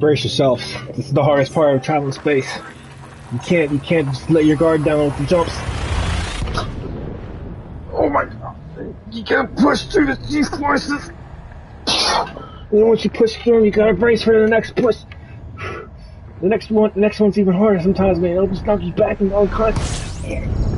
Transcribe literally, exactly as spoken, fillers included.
Brace yourselves. This is the hardest part of traveling space. You can't, you can't just let your guard down with the jumps. Oh my god. You gotta push through these forces. And then once you push through them, you gotta brace for the next push. The next one, the next one's even harder sometimes, man. It'll just knock you back and all kinds.